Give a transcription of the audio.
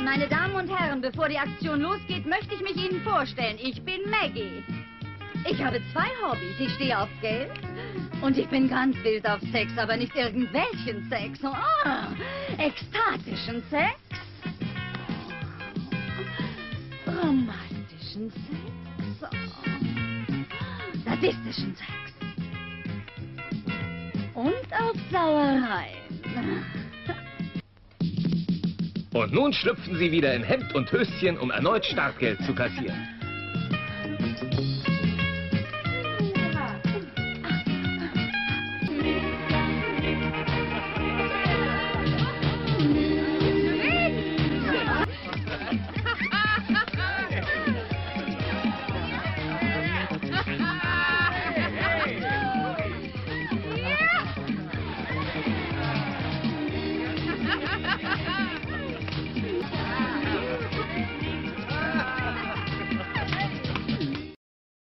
Meine Damen und Herren, bevor die Aktion losgeht, möchte ich mich Ihnen vorstellen. Ich bin Maggie. Ich habe 2 Hobbys. Ich stehe auf Geld und ich bin ganz wild auf Sex, aber nicht irgendwelchen Sex. Oh, ekstatischen Sex. Romantischen Sex. Oh, sadistischen Sex. Und auf Sauereien. Und nun schlüpfen sie wieder in Hemd und Höschen, um erneut Startgeld zu kassieren.